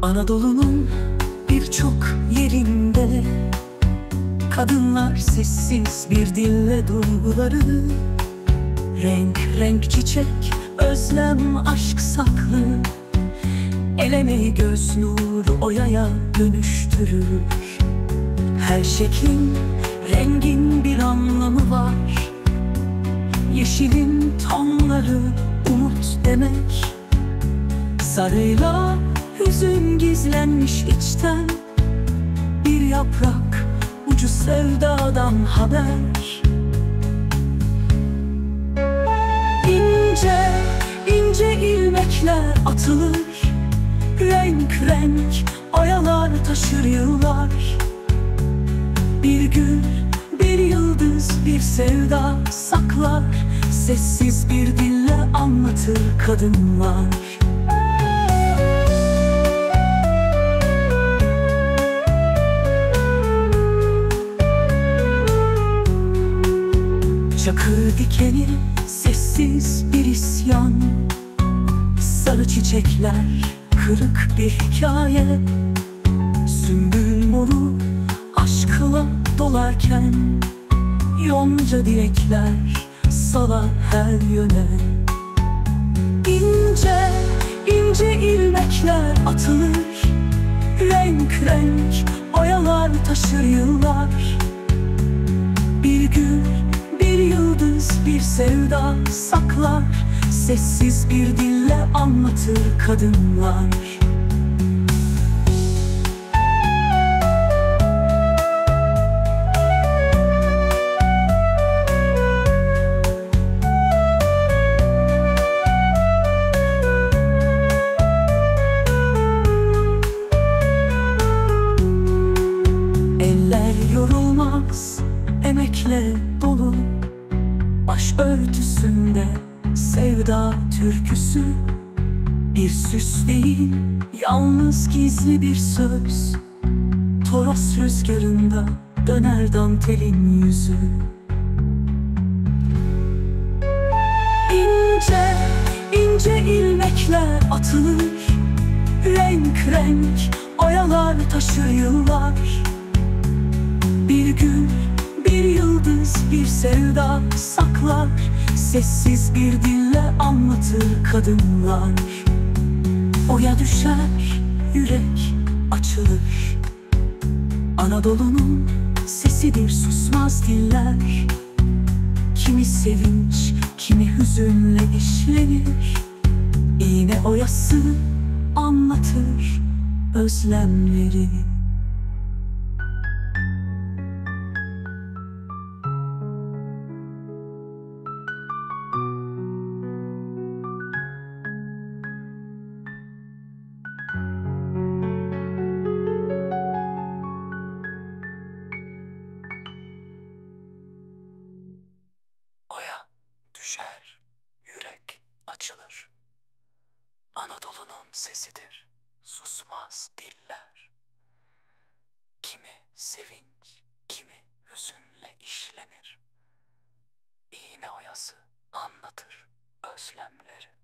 Anadolu'nun birçok yerinde kadınlar sessiz bir dille duyguları, renk renk çiçek, özlem, aşk saklı. El emeği göz nuru oyaya dönüştürür. Her şeklin, rengin bir anlamı var. Yeşilin tonları umut demek. Sarıyla hüzün gizlenmiş içten. Bir yaprak ucu sevdadan haber. İnce ince ilmekler atılır, renk renk oyalar taşır yıllar. Bir gül, bir yıldız, bir sevda saklar. Sessiz bir dille anlatır kadınlar. Çakır dikeni sessiz bir isyan. Sarı çiçekler kırık bir hikaye. Sümbül moru aşkla dolarken, yonca dilekler salar her yöne. İnce ince ilmekler atılır, renk renk oyalar taşır yıllar. Bir gül, bir yıldız, bir sevda saklar. Sessiz bir dille anlatır kadınlar. Eller yorulmaz, emekle dolu. Başörtüsünde sevda türküsü. Bir süs değil, yalnız gizli bir söz. Toros rüzgarında döner dantelin yüzü. İnce ince ilmekler atılır, renk renk oyalar taşır yıllar. Bir gül, bir yıldız, bir sevda saklar. Sessiz bir dille anlatır kadınlar. Oya düşer, yürek açılır. Anadolu'nun sesidir susmaz diller. Kimi sevinç, kimi hüzünle işlenir. İğne oyası anlatır özlemleri. Oya düşer, yürek açılır. Anadolu'nun sesidir susmaz diller. Kimi sevinç, kimi hüzünle işlenir. İğne oyası anlatır özlemleri.